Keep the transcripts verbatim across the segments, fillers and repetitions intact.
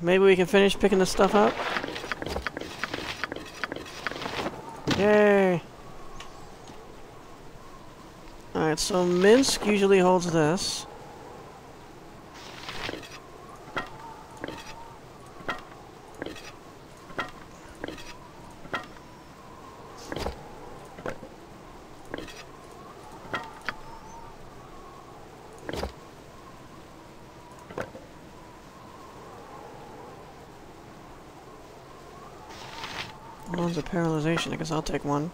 maybe we can finish picking this stuff up. Yay! Alright, so Minsk usually holds this. One's a paralyzation, I guess I'll take one.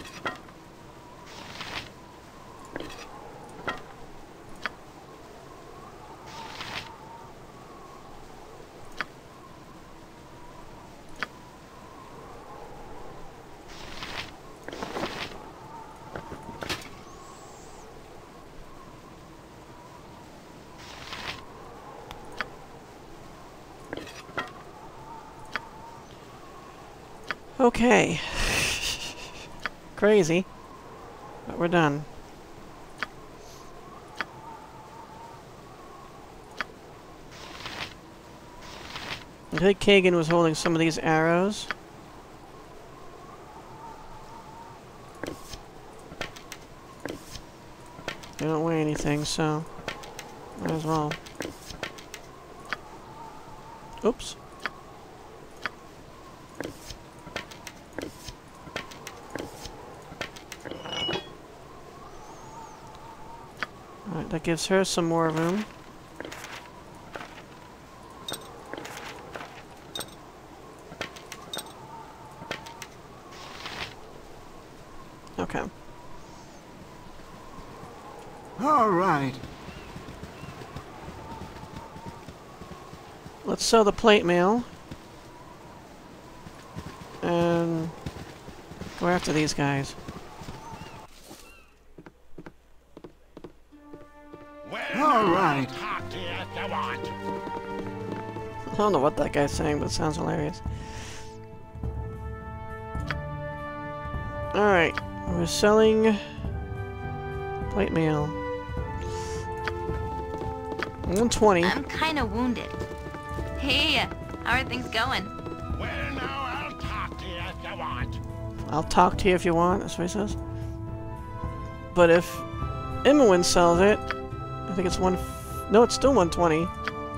Okay. Crazy. But we're done. I think Kagan was holding some of these arrows. They don't weigh anything, so might as well. Oops. Alright, that gives her some more room. Okay. All right. Let's sell the plate mail. And go after these guys. All right. I don't know what that guy's saying, but it sounds hilarious. Alright, we're selling plate mail. one twenty. I'm kinda wounded. Hey, how are things going? Well, now I'll talk to you if you want. I'll talk to you if you want, that's what he says. But if Immerwin sells it, I think it's one... F no, it's still one twenty.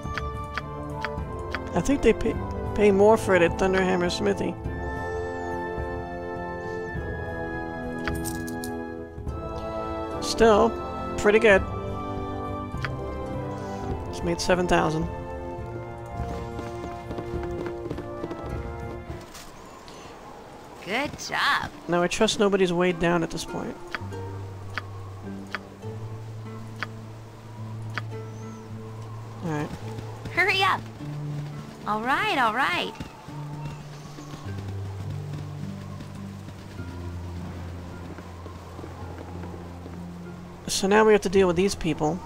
I think they pay, pay more for it at Thunderhammer Smithy. Still, pretty good. It's made seven thousand. Good job. Now I trust nobody's weighed down at this point. Alright. Hurry up. All right, all right. So now we have to deal with these people.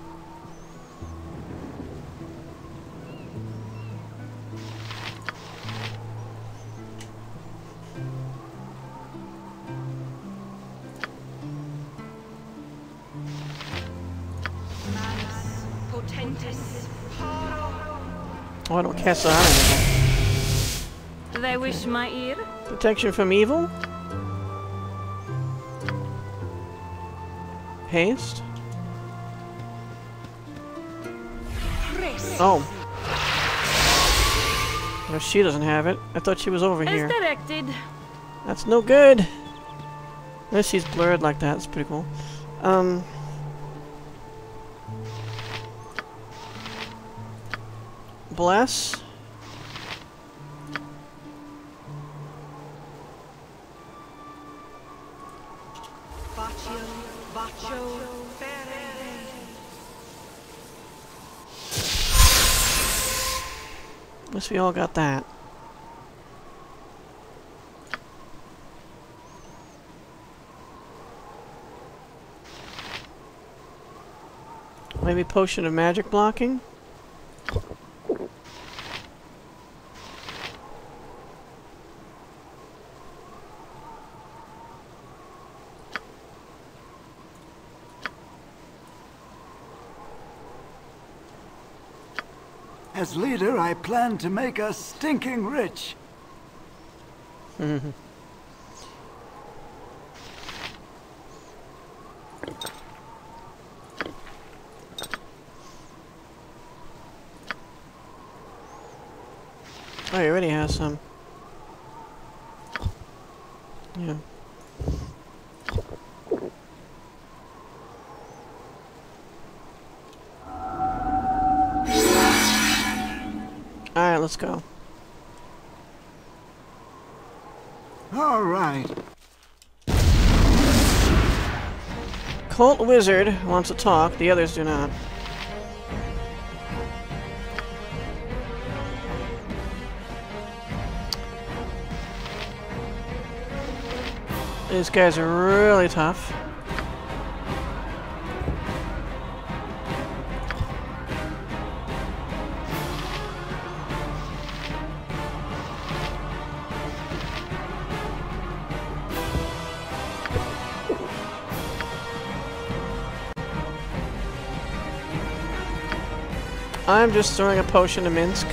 Oh, I don't cast that on anything. They wish my ear? Protection from evil? Haste? Oh. No, she doesn't have it. I thought she was over As here. directed. That's no good. Unless she's blurred like that. It's pretty cool. Um... Bless. Guess we all got that. Maybe potion of magic blocking? As leader, I plan to make us stinking rich. Mhm. Oh, he already has some. Yeah. Alright, let's go. All right. Cult Wizard wants to talk, the others do not. These guys are really tough. I'm just throwing a potion to Minsk.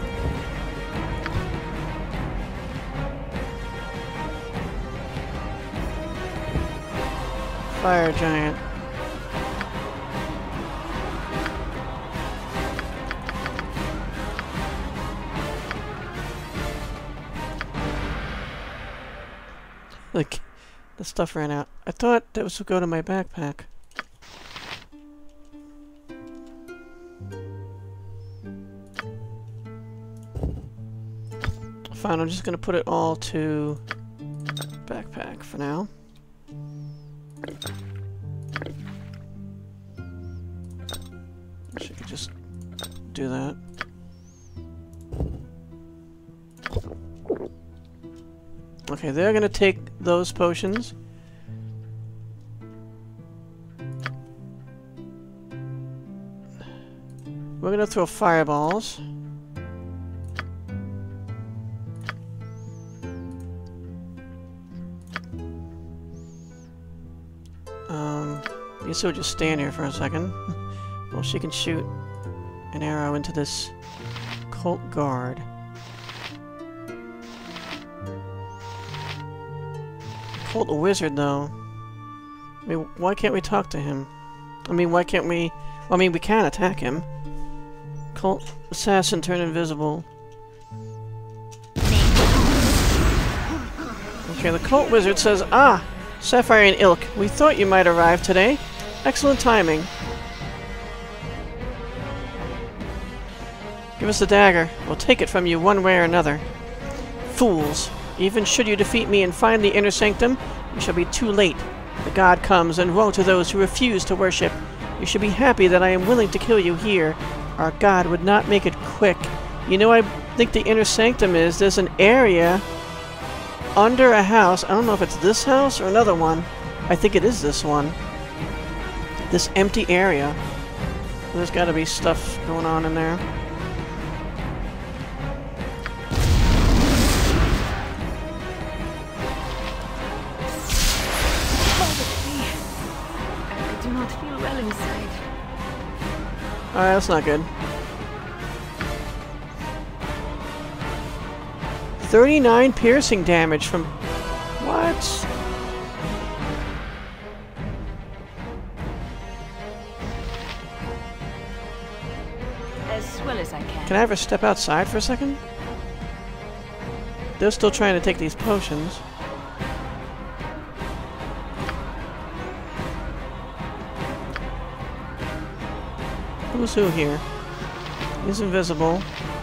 Fire giant. Like, the stuff ran out. I thought that was to go to my backpack. Fine, I'm just gonna put it all to backpack for now. She could just do that. Okay, they're gonna take those potions. We're gonna throw fireballs. Um, I guess we'll just stand here for a second. Well, she can shoot an arrow into this cult guard. Cult wizard, though. I mean, why can't we talk to him? I mean, why can't we... Well, I mean, we can attack him. Cult assassin turn invisible. Okay, the cult wizard says, "Ah! Sapphire and Ilk, we thought you might arrive today. Excellent timing. Give us the dagger. We'll take it from you one way or another. Fools! Even should you defeat me and find the inner sanctum, you shall be too late. The god comes, and woe to those who refuse to worship. You should be happy that I am willing to kill you here. Our god would not make it quick. You know, I think the inner sanctum is, there's an area under a house. I don't know if it's this house or another one. I think it is this one. This empty area. There's got to be stuff going on in there. I do not feel well inside. Alright, that's not good. thirty-nine piercing damage from... What? As well as I can. Can I ever step outside for a second? They're still trying to take these potions. Who's who here? He's invisible.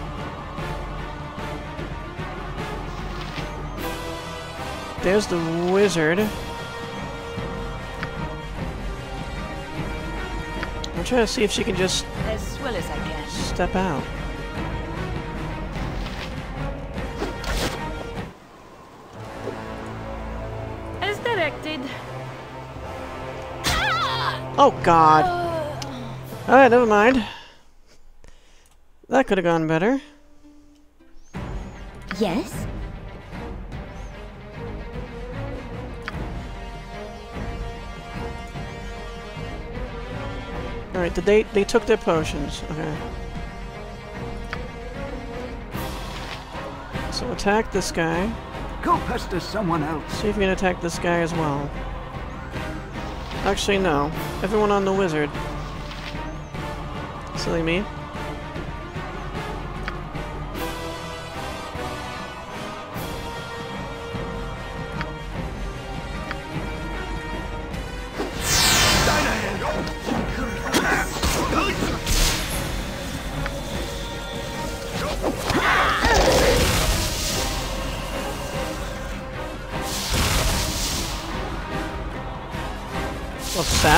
There's the wizard. I'm trying to see if she can just As well as I can. step out. As directed. Oh god! Alright, never mind. That could have gone better. Yes? Alright, did they they took their potions. Okay. So attack this guy. Go pester someone else. See if you can attack this guy as well. Actually, no. Everyone on the wizard. Silly me. Of sap.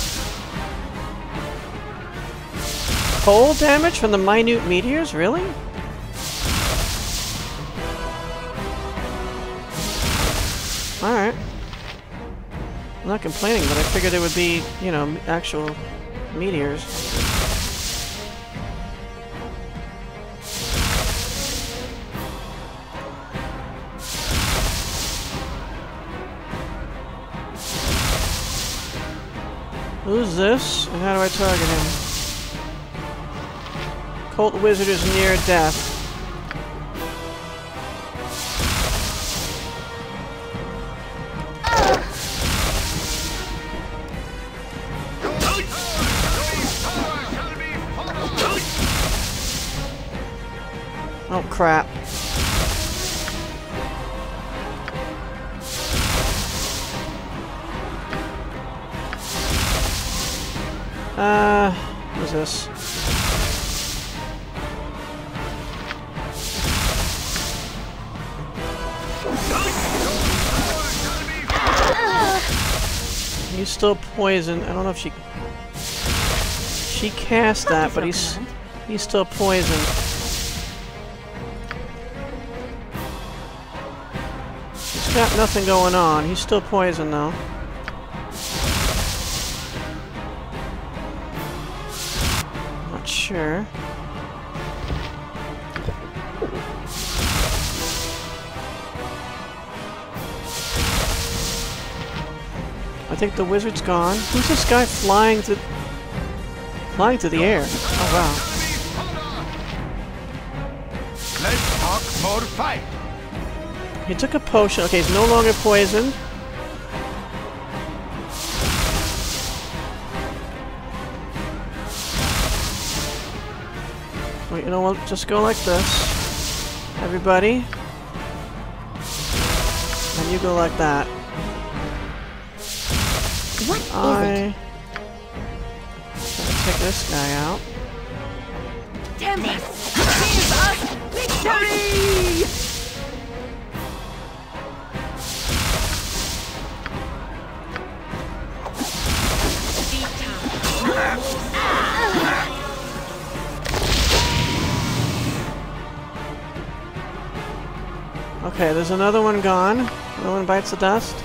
Cold damage from the minute meteors? Really? Alright. I'm not complaining, but I figured there would be, you know, actual meteors. Who's this, and how do I target him? Cult Wizard is near death. Oh crap. Uh, what is this? He's still poisoned. I don't know if she... She cast that, but he's... He's still poisoned. He's got nothing going on. He's still poisoned, though. Sure. I think the wizard's gone. Who's this guy flying to flying through the air? Oh wow. Let's talk more fight. He took a potion. Okay, he's no longer poisoned. Wait, you know what? Just go like this. Everybody. And you go like that. What is I... it? Try to take this guy out. Tempest, give us victory! Okay, there's another one gone. Another one bites the dust.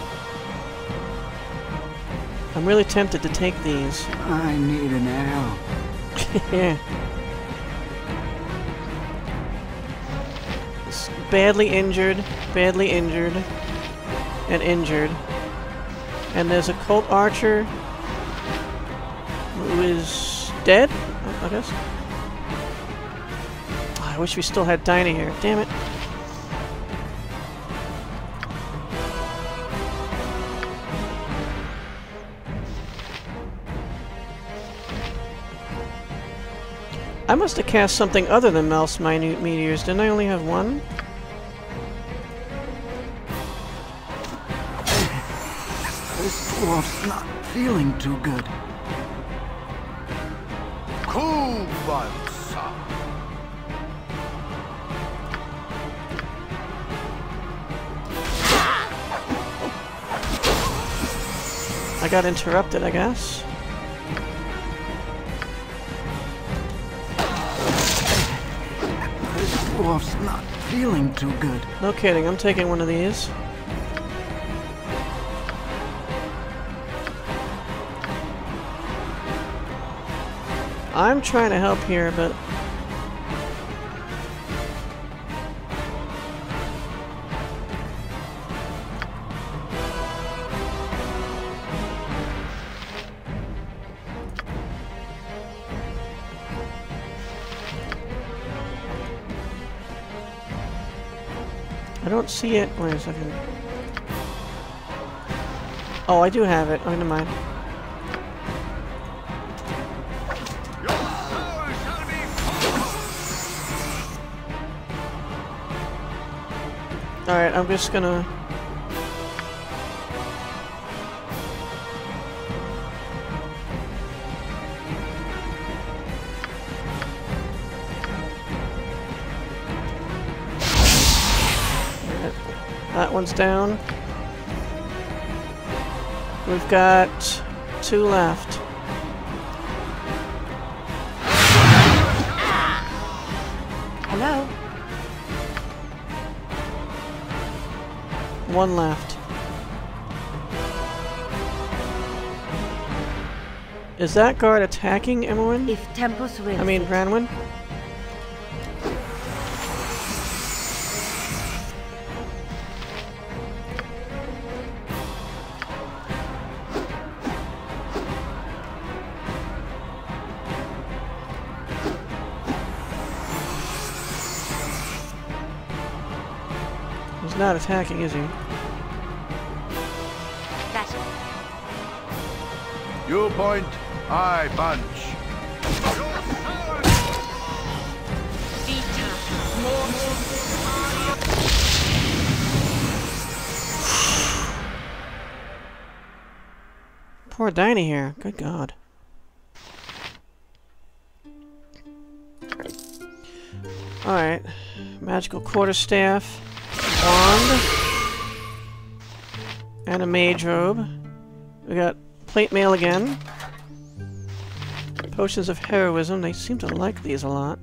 I'm really tempted to take these. I need an arrow. Yeah. It's badly injured, badly injured, and injured. And there's a cult archer who is dead, I guess. Oh, I wish we still had Dinah here. Damn it. I must have cast something other than Mel's minute meteors. Didn't I only have one? This dwarf's not feeling too good. Cool one, son. I got interrupted, I guess. Dwarf's not feeling too good. No kidding, I'm taking one of these. I'm trying to help here, but... I don't see it. Wait a second. Oh, I do have it. Oh, never mind. Alright, I'm just gonna... That one's down. We've got two left. Hello? One left. Is that guard attacking Emmerwin? If Tempus will. I mean, Branwyn? He's not attacking, is he? Gotcha. You point, I punch. Poor Dinah here. Good God. Alright. Magical quarterstaff. Wand. And a mage robe. We got plate mail again. Potions of heroism. They seem to like these a lot.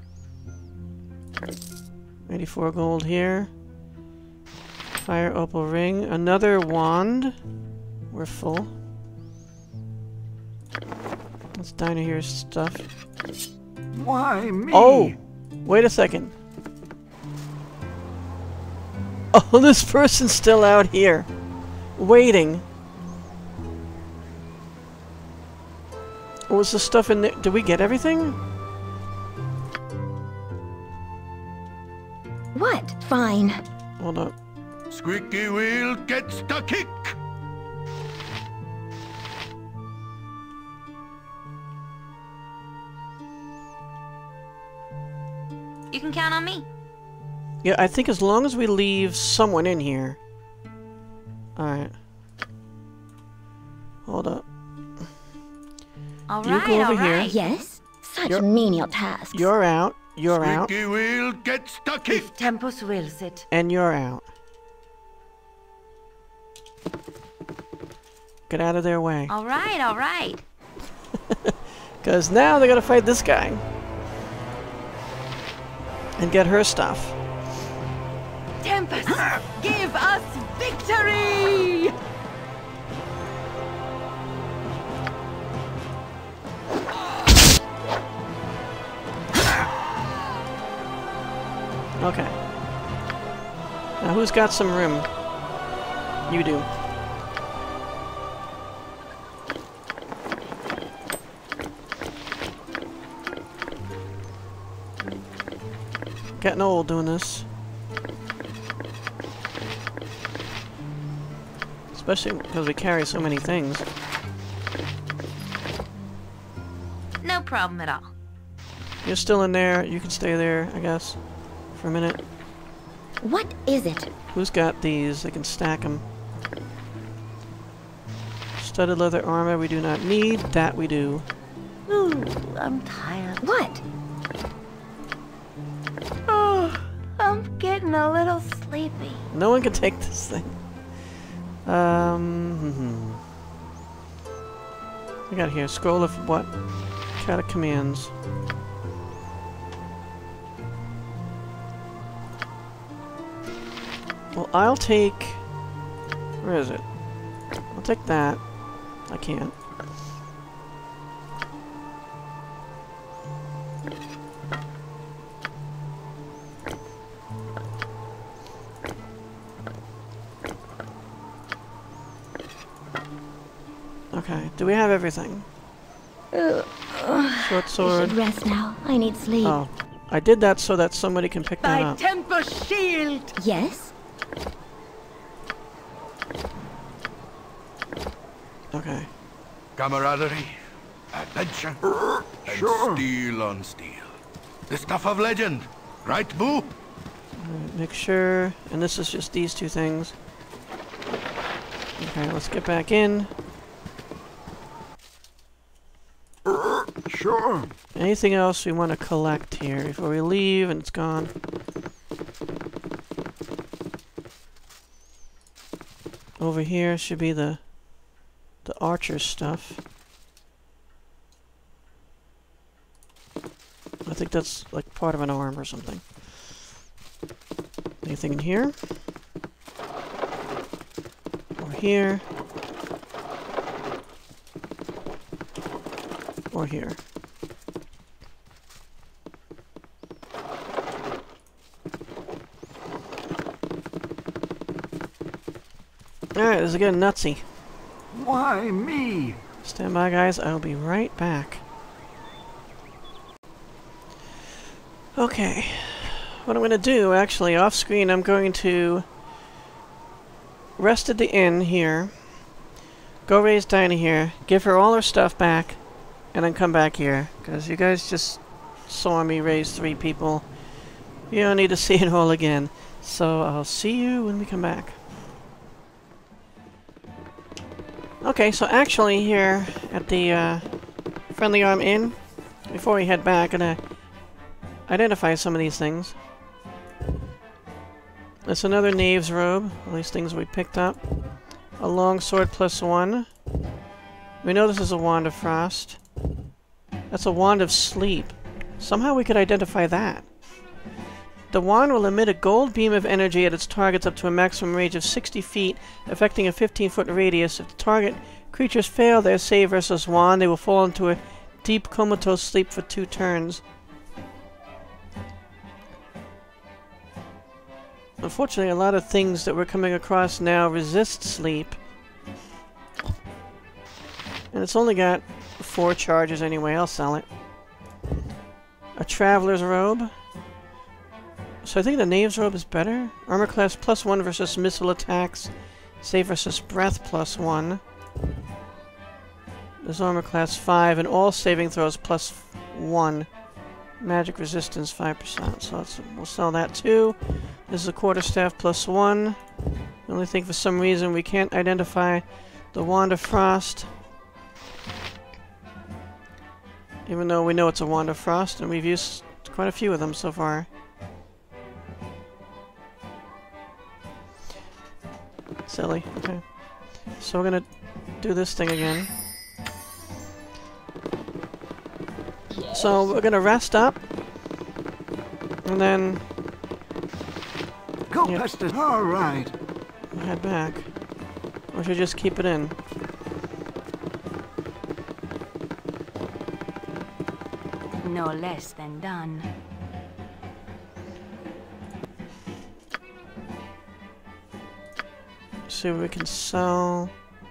eighty-four gold here. Fire opal ring. Another wand. We're full. Let's Dinah here's stuff. Why me? Oh! Wait a second. Oh, this person's still out here. Waiting. What was the stuff in there? Did we get everything? What? Fine. Hold up. Squeaky wheel gets the kick. You can count on me. Yeah, I think as long as we leave someone in here. Alright. Hold up. All You right, go over all here. right. Yes? Such You're- menial tasks. You're out. You're out. Squeaky wheel gets the kick. If Tempus wills it. And you're out. Get out of their way. All right, all right. Because now they're gonna fight this guy. And get her stuff. Tempus, give us victory! Okay. Now who's got some room? You do. Getting old doing this. Especially because we carry so many things. No problem at all. You're still in there. You can stay there, I guess, for a minute. What is it? Who's got these? They can stack them. Studded leather armor we do not need. That we do. Ooh, I'm tired. What? Oh, I'm getting a little sleepy. No one can take this thing. Um, hmm. I got here. Scroll of what? Cat commands. Well, I'll take... Where is it? I'll take that. I can't. Okay, do we have everything? Uh, Short I sword. should rest now. I need sleep. Oh, I did that so that somebody can pick that By up. Tempus' shield! Yes? Okay. Camaraderie, adventure, and Sure. steel on steel. The stuff of legend, right, Boo? Make sure, and this is just these two things. Okay, let's get back in. Sure. Anything else we want to collect here before we leave and it's gone? Over here should be the the archer stuff. I think that's like part of an arm or something. Anything in here? Or here? Or here? Alright, this is getting nutsy. Why me? Stand by, guys. I'll be right back. Okay. What I'm going to do, actually, off screen, I'm going to rest at the inn here. Go raise Dinah here. Give her all her stuff back. And then come back here. Because you guys just saw me raise three people. You don't need to see it all again. So I'll see you when we come back. Okay, so actually here at the uh, Friendly Arm Inn, before we head back, I'm gonna identify some of these things. That's another Knave's Robe, all these things we picked up. A long sword plus one. We know this is a Wand of Frost. That's a Wand of Sleep. Somehow we could identify that. The wand will emit a gold beam of energy at its targets up to a maximum range of sixty feet, affecting a fifteen foot radius. If the target creatures fail their save versus wand, they will fall into a deep comatose sleep for two turns. Unfortunately, a lot of things that we're coming across now resist sleep. And it's only got four charges anyway. I'll sell it. A Traveler's Robe. So I think the Knave's Robe is better. Armor class plus one versus missile attacks. Save versus breath plus one. There's armor class five and all saving throws plus one. Magic resistance five percent. So let's, we'll sell that too. This is a quarterstaff plus one. The only thing for some reason we can't identify the Wand of Frost. Even though we know it's a Wand of Frost and we've used quite a few of them so far. Silly. Okay. So we're gonna do this thing again. So we're gonna rest up. And then Go Yep. past it. All right. head back. Or should we just keep it in? No less than done. See what we can sell.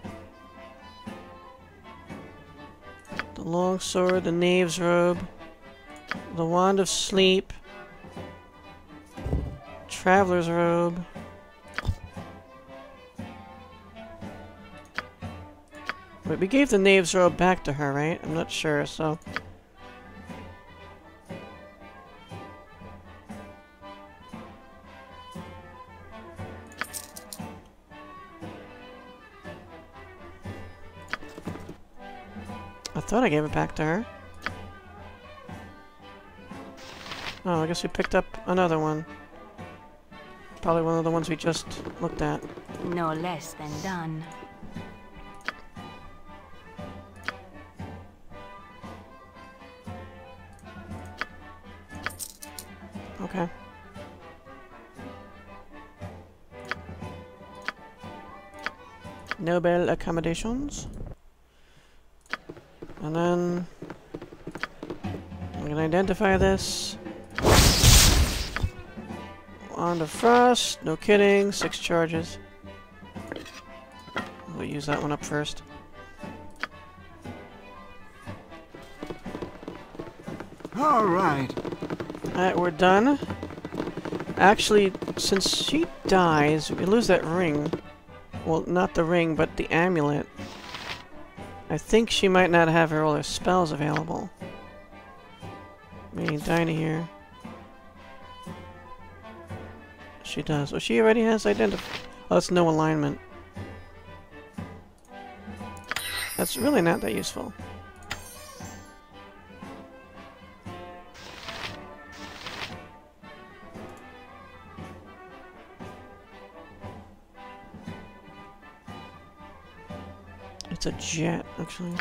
The longsword, the Knave's Robe, the Wand of Sleep, Traveler's Robe. Wait, we gave the Knave's Robe back to her, right? I'm not sure, so... I thought I gave it back to her. Oh, I guess we picked up another one. Probably one of the ones we just looked at. No less than done. Okay. Noble accommodations. And then I'm gonna identify this. Wand of Frost, no kidding, six charges. We'll use that one up first. All right. Alright, we're done. Actually, since she dies, we lose that ring. Well, not the ring, but the amulet. I think she might not have her all her spells available. Maybe Dinah here. She does. Oh, she already has identify. Oh, that's no alignment. That's really not that useful. It's a jet, actually.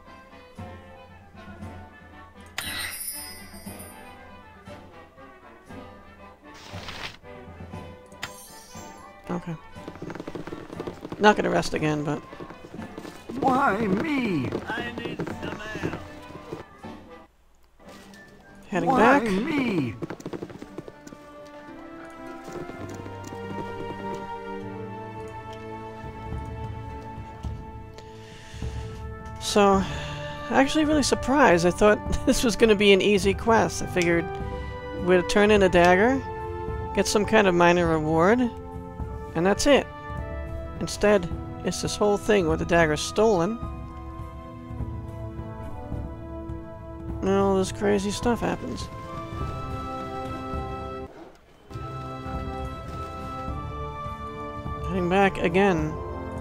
Okay. Not gonna rest again, but... Why me? I need some air. Heading Why back. me? So, actually really surprised. I thought this was gonna be an easy quest. I figured we'd turn in a dagger, get some kind of minor reward, and that's it. Instead, it's this whole thing where the dagger's stolen. And all this crazy stuff happens. Heading back again.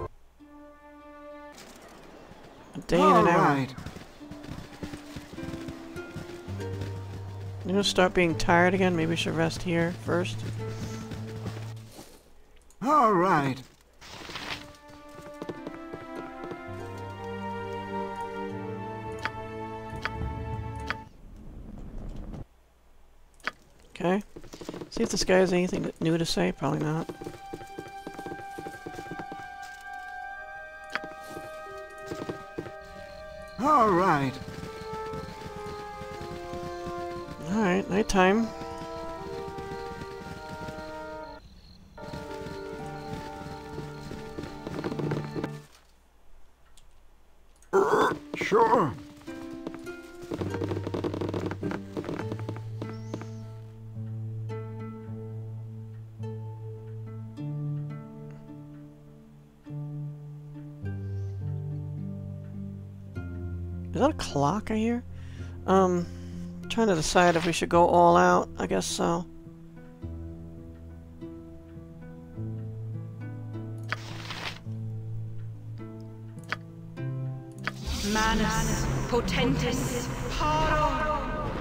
A day and an hour. Right. You know, start being tired again. Maybe we should rest here first. All right. Okay. See if this guy has anything new to say. Probably not. All right. Alright, nighttime. Sure. Is that a clock I hear? Um, trying to decide if we should go all out. I guess so. Manus potentis paro.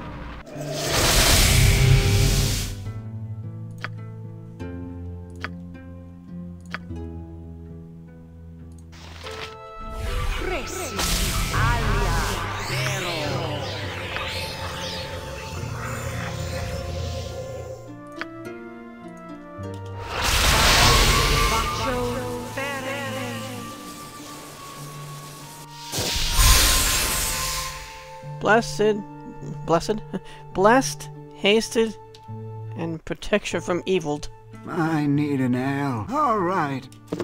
Blessed, blessed, blessed, hasted, and protection from evil. I need an ale. All right.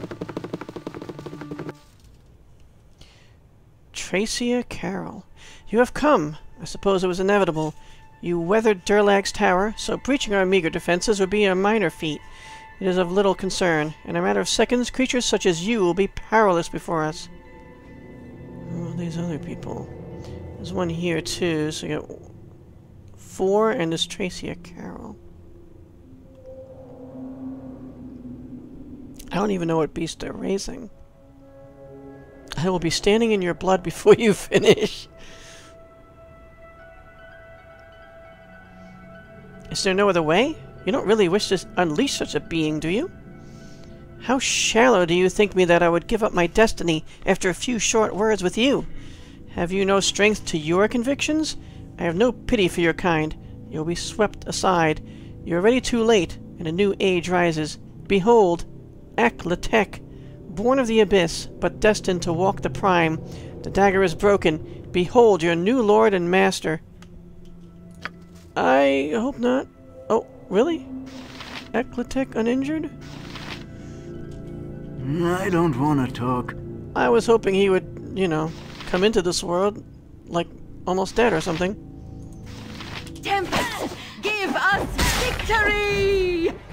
Tracia Carroll, you have come. I suppose it was inevitable. You weathered Durlag's tower, so breaching our meager defenses would be a minor feat. It is of little concern. In a matter of seconds, creatures such as you will be powerless before us. Oh, these other people. There's one here too, so you got four, and this Tracia Carroll. I don't even know what beast they're raising. I will be standing in your blood before you finish. Is there no other way? You don't really wish to unleash such a being, do you? How shallow do you think me that I would give up my destiny after a few short words with you? Have you no strength to your convictions? I have no pity for your kind. You will be swept aside. You are already too late, and a new age rises. Behold, Ekletek, born of the abyss, but destined to walk the prime. The dagger is broken. Behold your new lord and master. I hope not. Oh, really? Ekletek uninjured? I don't want to talk. I was hoping he would, you know, come into this world like almost dead or something. Tempest, give us victory!